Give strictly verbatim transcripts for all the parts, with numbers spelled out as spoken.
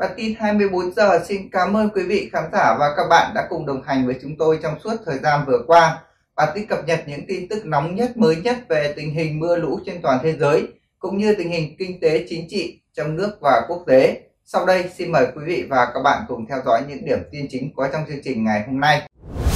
Bản tin hai mươi bốn giờ xin cảm ơn quý vị khán giả và các bạn đã cùng đồng hành với chúng tôi trong suốt thời gian vừa qua. Bản tin cập nhật những tin tức nóng nhất, mới nhất về tình hình mưa lũ trên toàn thế giới, cũng như tình hình kinh tế chính trị trong nước và quốc tế. Sau đây, xin mời quý vị và các bạn cùng theo dõi những điểm tin chính có trong chương trình ngày hôm nay.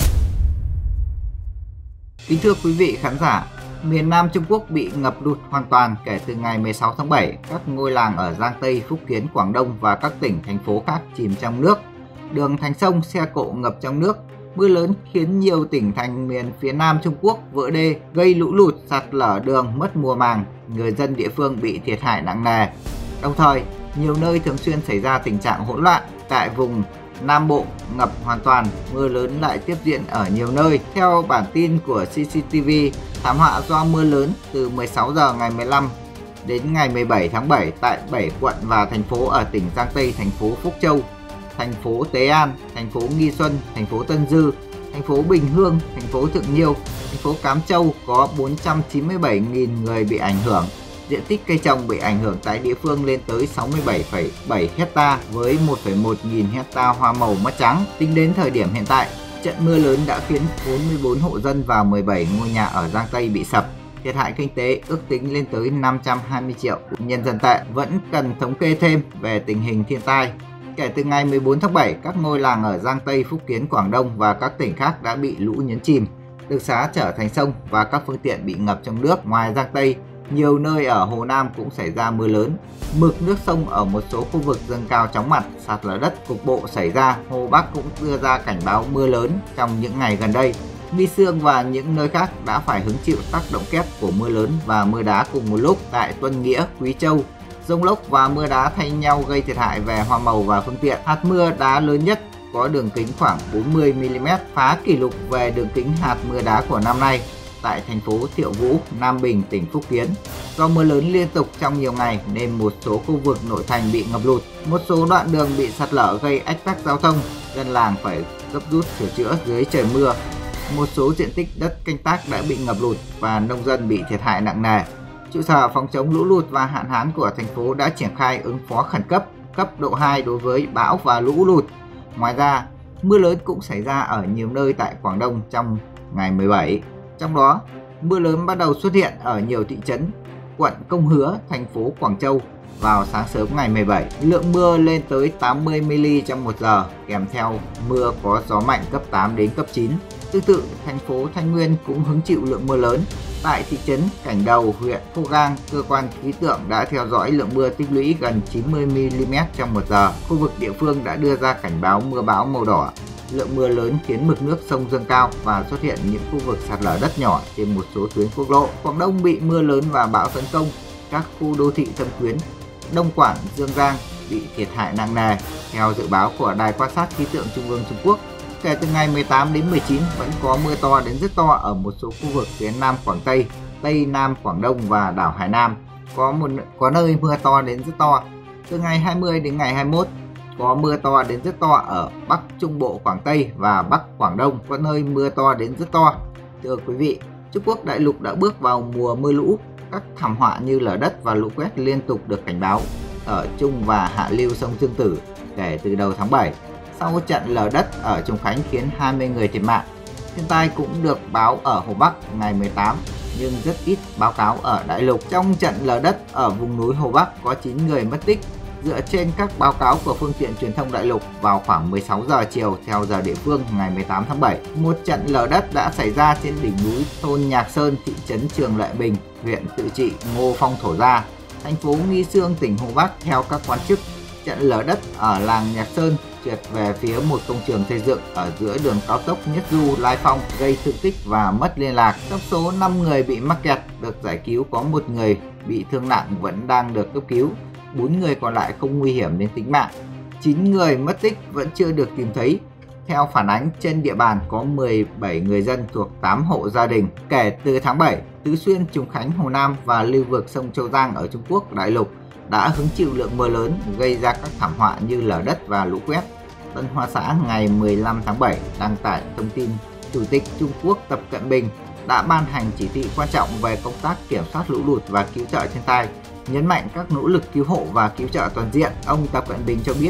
Kính thưa quý vị khán giả, miền Nam Trung Quốc bị ngập lụt hoàn toàn kể từ ngày mười sáu tháng bảy. Các ngôi làng ở Giang Tây, Phúc Kiến, Quảng Đông và các tỉnh, thành phố khác chìm trong nước. Đường thành sông, xe cộ ngập trong nước. Mưa lớn khiến nhiều tỉnh thành miền phía Nam Trung Quốc vỡ đê, gây lũ lụt, sạt lở đường, mất mùa màng. Người dân địa phương bị thiệt hại nặng nề. Đồng thời, nhiều nơi thường xuyên xảy ra tình trạng hỗn loạn. Tại vùng Nam Bộ ngập hoàn toàn, mưa lớn lại tiếp diễn ở nhiều nơi. Theo bản tin của xê xê tê vê, thảm họa do mưa lớn từ mười sáu giờ ngày mười lăm đến ngày mười bảy tháng bảy tại bảy quận và thành phố ở tỉnh Giang Tây, thành phố Phúc Châu, thành phố Tế An, thành phố Nghi Xuân, thành phố Tân Dư, thành phố Bình Hương, thành phố Thượng Nhiêu, thành phố Cám Châu có bốn trăm chín mươi bảy nghìn người bị ảnh hưởng. Diện tích cây trồng bị ảnh hưởng tại địa phương lên tới sáu mươi bảy phẩy bảy hecta với một phẩy một nghìn hecta hoa màu mất trắng. Tính đến thời điểm hiện tại, trận mưa lớn đã khiến bốn mươi bốn hộ dân và mười bảy ngôi nhà ở Giang Tây bị sập. Thiệt hại kinh tế ước tính lên tới năm trăm hai mươi triệu nhân dân tệ. Vẫn cần thống kê thêm về tình hình thiên tai. Kể từ ngày mười bốn tháng bảy, các ngôi làng ở Giang Tây, Phúc Kiến, Quảng Đông và các tỉnh khác đã bị lũ nhấn chìm, được xá trở thành sông và các phương tiện bị ngập trong nước. Ngoài Giang Tây, nhiều nơi ở Hồ Nam cũng xảy ra mưa lớn. Mực nước sông ở một số khu vực dâng cao chóng mặt, sạt lở đất cục bộ xảy ra. Hồ Bắc cũng đưa ra cảnh báo mưa lớn trong những ngày gần đây. Nghi Sương và những nơi khác đã phải hứng chịu tác động kép của mưa lớn và mưa đá cùng một lúc. Tại Tuân Nghĩa, Quý Châu, dông lốc và mưa đá thay nhau gây thiệt hại về hoa màu và phương tiện. Hạt mưa đá lớn nhất có đường kính khoảng bốn mươi mi li mét, phá kỷ lục về đường kính hạt mưa đá của năm nay tại thành phố Thiệu Vũ, Nam Bình, tỉnh Phúc Kiến. Do mưa lớn liên tục trong nhiều ngày nên một số khu vực nội thành bị ngập lụt, một số đoạn đường bị sạt lở gây ách tắc giao thông, dân làng phải gấp rút sửa chữa dưới trời mưa. Một số diện tích đất canh tác đã bị ngập lụt và nông dân bị thiệt hại nặng nề. Trụ sở phòng chống lũ lụt và hạn hán của thành phố đã triển khai ứng phó khẩn cấp cấp độ hai đối với bão và lũ lụt. Ngoài ra, mưa lớn cũng xảy ra ở nhiều nơi tại Quảng Đông trong ngày mười bảy. Trong đó, mưa lớn bắt đầu xuất hiện ở nhiều thị trấn, quận Công Hứa, thành phố Quảng Châu vào sáng sớm ngày mười bảy. Lượng mưa lên tới tám mươi mi li trong một giờ, kèm theo mưa có gió mạnh cấp tám đến cấp chín. Tương tự, thành phố Thanh Nguyên cũng hứng chịu lượng mưa lớn. Tại thị trấn Cảnh Đầu, huyện Phú Gang, cơ quan khí tượng đã theo dõi lượng mưa tích lũy gần chín mươi mi li mét trong một giờ. Khu vực địa phương đã đưa ra cảnh báo mưa bão màu đỏ. Lượng mưa lớn khiến mực nước sông dâng cao và xuất hiện những khu vực sạt lở đất nhỏ trên một số tuyến quốc lộ. Quảng Đông bị mưa lớn và bão tấn công, các khu đô thị Thâm Quyến, Đông Quản, Dương Giang bị thiệt hại nặng nề. Theo dự báo của Đài quan sát khí tượng Trung ương Trung Quốc, kể từ ngày mười tám đến mười chín vẫn có mưa to đến rất to ở một số khu vực phía Nam Quảng Tây, Tây Nam Quảng Đông và đảo Hải Nam. Có một có nơi mưa to đến rất to. Từ ngày hai mươi đến ngày hai mươi mốt, có mưa to đến rất to ở Bắc Trung Bộ Quảng Tây và Bắc Quảng Đông, có nơi mưa to đến rất to. Thưa quý vị, Trung Quốc đại lục đã bước vào mùa mưa lũ. Các thảm họa như lở đất và lũ quét liên tục được cảnh báo ở trung và hạ lưu sông Dương Tử kể từ đầu tháng bảy. Sau trận lở đất ở Trùng Khánh khiến hai mươi người thiệt mạng. Thiên tai cũng được báo ở Hồ Bắc ngày mười tám, nhưng rất ít báo cáo ở đại lục. Trong trận lở đất ở vùng núi Hồ Bắc có chín người mất tích. Dựa trên các báo cáo của phương tiện truyền thông đại lục, vào khoảng mười sáu giờ chiều theo giờ địa phương ngày mười tám tháng bảy, một trận lở đất đã xảy ra trên đỉnh núi thôn Nhạc Sơn, thị trấn Trường Lệ Bình, huyện Tự Trị, Ngô Phong Thổ Gia, thành phố Nghi Sương, tỉnh Hồ Bắc. Theo các quan chức, trận lở đất ở làng Nhạc Sơn trượt về phía một công trường xây dựng ở giữa đường cao tốc Nhất Du - Lai Phong, gây thương tích và mất liên lạc. Trong số năm người bị mắc kẹt được giải cứu, có một người bị thương nặng vẫn đang được cấp cứu. bốn người còn lại không nguy hiểm đến tính mạng. chín người mất tích vẫn chưa được tìm thấy. Theo phản ánh, trên địa bàn có mười bảy người dân thuộc tám hộ gia đình. Kể từ tháng bảy, Tứ Xuyên, Trùng Khánh, Hồ Nam và lưu vực sông Châu Giang ở Trung Quốc đại lục đã hứng chịu lượng mưa lớn gây ra các thảm họa như lở đất và lũ quét. Tân Hoa Xã ngày mười lăm tháng bảy đăng tải thông tin Chủ tịch Trung Quốc Tập Cận Bình đã ban hành chỉ thị quan trọng về công tác kiểm soát lũ lụt và cứu trợ thiên tai, nhấn mạnh các nỗ lực cứu hộ và cứu trợ toàn diện. Ông Tập Cận Bình cho biết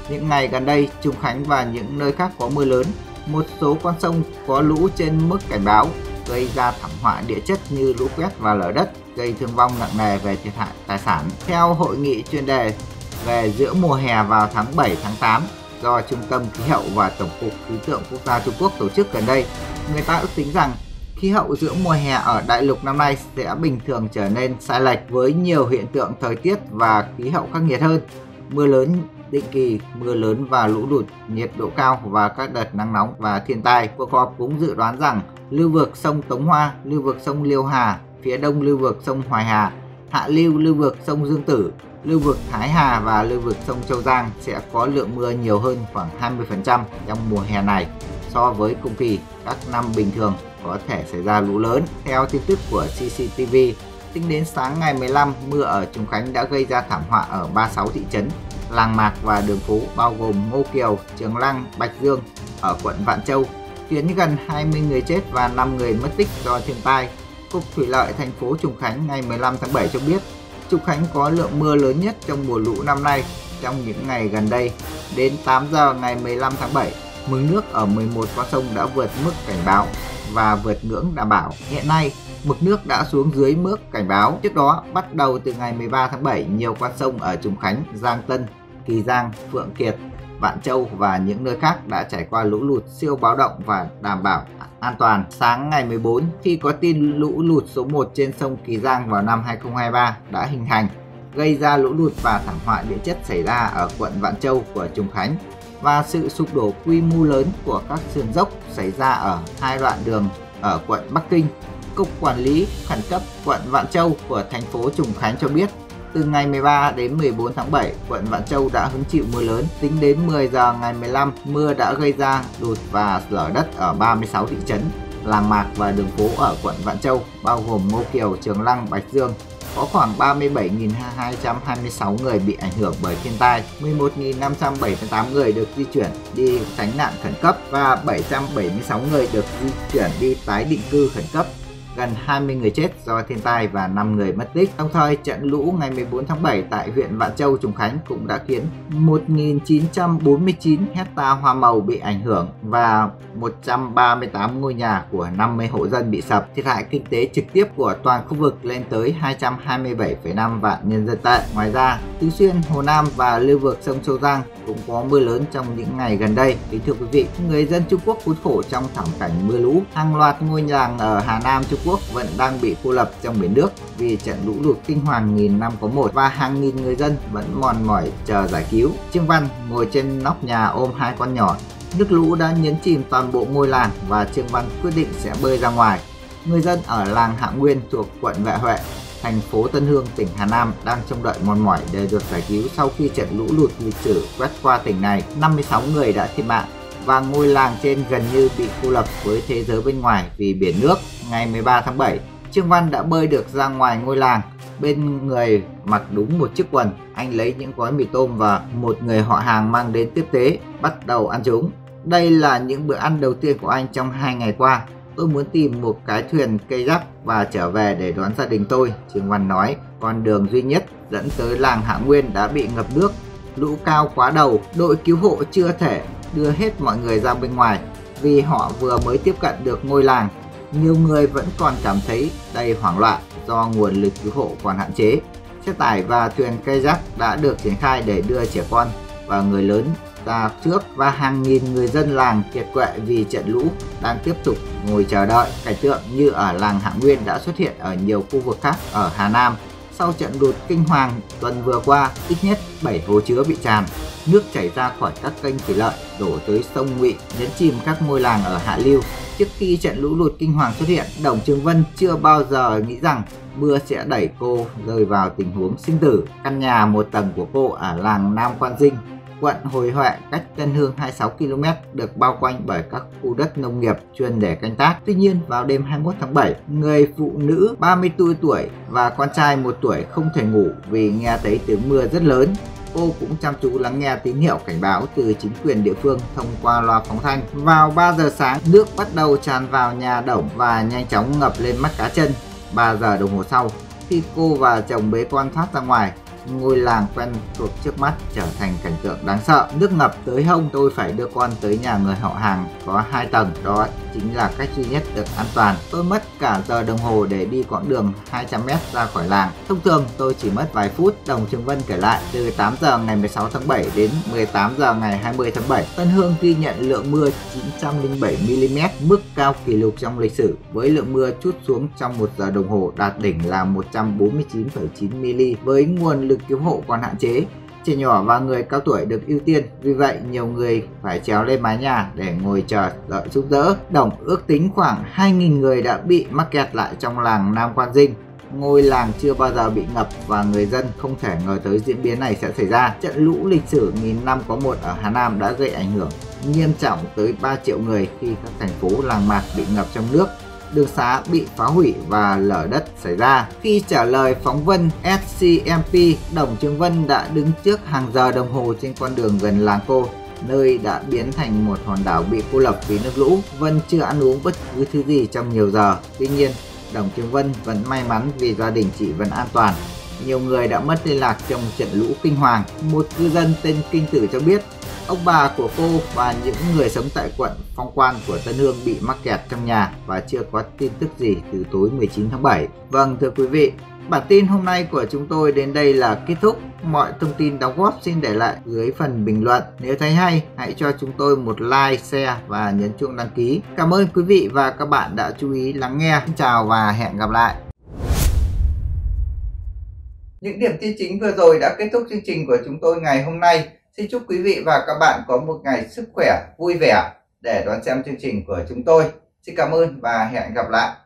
Những ngày gần đây, Trùng Khánh và những nơi khác có mưa lớn. Một số con sông có lũ trên mức cảnh báo, gây ra thảm họa địa chất như lũ quét và lở đất, gây thương vong nặng nề về thiệt hại tài sản. Theo hội nghị chuyên đề về giữa mùa hè vào tháng bảy tháng tám do Trung tâm Khí hậu và Tổng cục Khí tượng Quốc gia Trung Quốc tổ chức gần đây, người ta ước tính rằng khí hậu giữa mùa hè ở đại lục năm nay sẽ bình thường trở nên sai lệch với nhiều hiện tượng thời tiết và khí hậu khắc nghiệt hơn. Mưa lớn định kỳ, mưa lớn và lũ lụt, nhiệt độ cao và các đợt nắng nóng và thiên tai. Cuộc họp cũng dự đoán rằng lưu vực sông Tống Hoa, lưu vực sông Liêu Hà, phía đông lưu vực sông Hoài Hà, hạ lưu lưu vực sông Dương Tử, lưu vực Thái Hà và lưu vực sông Châu Giang sẽ có lượng mưa nhiều hơn khoảng hai mươi phần trăm trong mùa hè này so với cùng kỳ các năm bình thường, có thể xảy ra lũ lớn. Theo tin tức của xê xê tê vê, tính đến sáng ngày mười lăm, mưa ở Trùng Khánh đã gây ra thảm họa ở ba mươi sáu thị trấn, làng mạc và đường phố bao gồm Ngô Kiều, Trường Lăng, Bạch Dương ở quận Vạn Châu, khiến gần hai mươi người chết và năm người mất tích do thiên tai. Cục Thủy lợi thành phố Trùng Khánh ngày mười lăm tháng bảy cho biết, Trùng Khánh có lượng mưa lớn nhất trong mùa lũ năm nay. Trong những ngày gần đây, đến tám giờ ngày mười lăm tháng bảy, mực nước ở mười một con sông đã vượt mức cảnh báo và vượt ngưỡng đảm bảo. Hiện nay, mực nước đã xuống dưới mức cảnh báo. Trước đó, bắt đầu từ ngày mười ba tháng bảy, nhiều con sông ở Trùng Khánh, Giang Tân, Kỳ Giang, Phượng Kiệt, Vạn Châu và những nơi khác đã trải qua lũ lụt siêu báo động và đảm bảo an toàn. Sáng ngày mười bốn, khi có tin lũ lụt số một trên sông Kỳ Giang vào năm hai không hai ba đã hình thành, gây ra lũ lụt và thảm họa địa chất xảy ra ở quận Vạn Châu của Trùng Khánh và sự sụp đổ quy mô lớn của các sườn dốc xảy ra ở hai đoạn đường ở quận Bắc Kinh. Cục Quản lý Khẩn cấp quận Vạn Châu của thành phố Trùng Khánh cho biết, từ ngày mười ba đến mười bốn tháng bảy, quận Vạn Châu đã hứng chịu mưa lớn. Tính đến mười giờ ngày mười lăm, mưa đã gây ra lụt và lở đất ở ba mươi sáu thị trấn, làng mạc và đường phố ở quận Vạn Châu, bao gồm Ngô Kiều, Trường Lăng, Bạch Dương. Có khoảng ba mươi bảy nghìn hai trăm hai mươi sáu người bị ảnh hưởng bởi thiên tai, mười một nghìn năm trăm bảy mươi tám người được di chuyển đi tránh nạn khẩn cấp và bảy trăm bảy mươi sáu người được di chuyển đi tái định cư khẩn cấp. Gần hai mươi người chết do thiên tai và năm người mất tích. Đồng thời, trận lũ ngày mười bốn tháng bảy tại huyện Vạn Châu, Trùng Khánh cũng đã khiến một nghìn chín trăm bốn mươi chín hecta hoa màu bị ảnh hưởng và một trăm ba mươi tám ngôi nhà của năm mươi hộ dân bị sập. Thiệt hại kinh tế trực tiếp của toàn khu vực lên tới hai trăm hai mươi bảy phẩy năm vạn nhân dân tệ. Ngoài ra, Tứ Xuyên, Hồ Nam và lưu vực sông Châu Giang cũng có mưa lớn trong những ngày gần đây. Kính thưa quý vị, người dân Trung Quốc khốn khổ trong thảm cảnh mưa lũ. Hàng loạt ngôi làng ở Hà Nam, Trung Quốc vẫn đang bị cô lập trong biển nước vì trận lũ lụt kinh hoàng nghìn năm có một và hàng nghìn người dân vẫn mòn mỏi chờ giải cứu. Trương Văn ngồi trên nóc nhà ôm hai con nhỏ. Nước lũ đã nhấn chìm toàn bộ ngôi làng và Trương Văn quyết định sẽ bơi ra ngoài. Người dân ở làng Hạ Nguyên thuộc quận Vệ Huệ, thành phố Tân Hương, tỉnh Hà Nam đang trông đợi mòn mỏi để được giải cứu sau khi trận lũ lụt lịch sử quét qua tỉnh này. năm mươi sáu người đã thiệt mạng và ngôi làng trên gần như bị cô lập với thế giới bên ngoài vì biển nước. Ngày mười ba tháng bảy, Trương Văn đã bơi được ra ngoài ngôi làng. Bên người mặc đúng một chiếc quần, anh lấy những gói mì tôm và một người họ hàng mang đến tiếp tế, bắt đầu ăn chúng. Đây là những bữa ăn đầu tiên của anh trong hai ngày qua. Tôi muốn tìm một cái thuyền cây rắc và trở về để đón gia đình tôi, Trương Văn nói. Con đường duy nhất dẫn tới làng Hạ Nguyên đã bị ngập nước. Lũ cao quá đầu, đội cứu hộ chưa thể đưa hết mọi người ra bên ngoài vì họ vừa mới tiếp cận được ngôi làng. Nhiều người vẫn còn cảm thấy đầy hoảng loạn do nguồn lực cứu hộ còn hạn chế. Xe tải và thuyền kayak đã được triển khai để đưa trẻ con và người lớn ra trước và hàng nghìn người dân làng kiệt quệ vì trận lũ đang tiếp tục ngồi chờ đợi. Cảnh tượng như ở làng Hạ Nguyên đã xuất hiện ở nhiều khu vực khác ở Hà Nam. Sau trận lụt kinh hoàng tuần vừa qua, ít nhất bảy hồ chứa bị tràn. Nước chảy ra khỏi các kênh thủy lợi đổ tới sông Ngụy, nhấn chìm các ngôi làng ở hạ lưu. Trước khi trận lũ lụt kinh hoàng xuất hiện, Đồng Trường Vân chưa bao giờ nghĩ rằng mưa sẽ đẩy cô rơi vào tình huống sinh tử. Căn nhà một tầng của cô ở làng Nam Quan Dinh, quận Hồi Huệ, cách Tân Hương hai mươi sáu ki lô mét, được bao quanh bởi các khu đất nông nghiệp chuyên để canh tác. Tuy nhiên, vào đêm hai mươi mốt tháng bảy, người phụ nữ ba mươi tư tuổi và con trai một tuổi không thể ngủ vì nghe thấy tiếng mưa rất lớn. Cô cũng chăm chú lắng nghe tín hiệu cảnh báo từ chính quyền địa phương thông qua loa phóng thanh. Vào ba giờ sáng, nước bắt đầu tràn vào nhà Đồng và nhanh chóng ngập lên mắt cá chân. ba giờ đồng hồ sau, khi cô và chồng bế con thoát ra ngoài, ngôi làng quen thuộc trước mắt trở thành cảnh tượng đáng sợ. Nước ngập tới hông, tôi phải đưa con tới nhà người họ hàng có hai tầng, đó chính là cách duy nhất được an toàn. Tôi mất cả giờ đồng hồ để đi quãng đường hai trăm mét ra khỏi làng. Thông thường tôi chỉ mất vài phút. Đồng Trường Vân kể lại, từ tám giờ ngày mười sáu tháng bảy đến mười tám giờ ngày hai mươi tháng bảy, Tân Hương ghi nhận lượng mưa chín trăm lẻ bảy mi-li-mét, mức cao kỷ lục trong lịch sử, với lượng mưa trút xuống trong một giờ đồng hồ đạt đỉnh là một trăm bốn mươi chín phẩy chín mi-li. Với nguồn lực cứu hộ còn hạn chế, trẻ nhỏ và người cao tuổi được ưu tiên, vì vậy nhiều người phải trèo lên mái nhà để ngồi chờ đợi giúp đỡ. Đồng ước tính khoảng hai nghìn người đã bị mắc kẹt lại trong làng Nam Quan Dinh. Ngôi làng chưa bao giờ bị ngập và người dân không thể ngờ tới diễn biến này sẽ xảy ra. Trận lũ lịch sử nghìn năm có một ở Hà Nam đã gây ảnh hưởng nghiêm trọng tới ba triệu người khi các thành phố làng mạc bị ngập trong nước, đường xá bị phá hủy và lở đất xảy ra. Khi trả lời phóng viên ét xê em pê, Đồng Trường Vân đã đứng trước hàng giờ đồng hồ trên con đường gần làng cô, nơi đã biến thành một hòn đảo bị cô lập vì nước lũ. Vân chưa ăn uống bất cứ thứ gì trong nhiều giờ. Tuy nhiên, Đồng Trường Vân vẫn may mắn vì gia đình chị vẫn an toàn. Nhiều người đã mất liên lạc trong trận lũ kinh hoàng. Một cư dân tên Kinh Tử cho biết, ông bà của cô và những người sống tại quận Phong Quan của Tân Hương bị mắc kẹt trong nhà và chưa có tin tức gì từ tối mười chín tháng bảy. Vâng, thưa quý vị, bản tin hôm nay của chúng tôi đến đây là kết thúc. Mọi thông tin đóng góp xin để lại dưới phần bình luận. Nếu thấy hay, hãy cho chúng tôi một like, share và nhấn chuông đăng ký. Cảm ơn quý vị và các bạn đã chú ý lắng nghe. Xin chào và hẹn gặp lại. Những điểm tin chính vừa rồi đã kết thúc chương trình của chúng tôi ngày hôm nay. Xin chúc quý vị và các bạn có một ngày sức khỏe, vui vẻ để đón xem chương trình của chúng tôi. Xin cảm ơn và hẹn gặp lại.